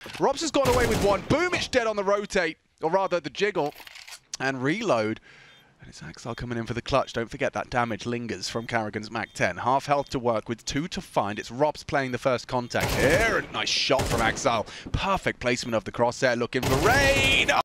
ropz has gone away with one. Boom, it's dead on the rotate, or rather the jiggle, and reload. And it's Ax1Le coming in for the clutch. Don't forget that damage lingers from karrigan's Mach 10. Half health to work with, 2 to find. It's ropz playing the first contact here. And nice shot from Ax1Le. Perfect placement of the crosshair, looking for raid.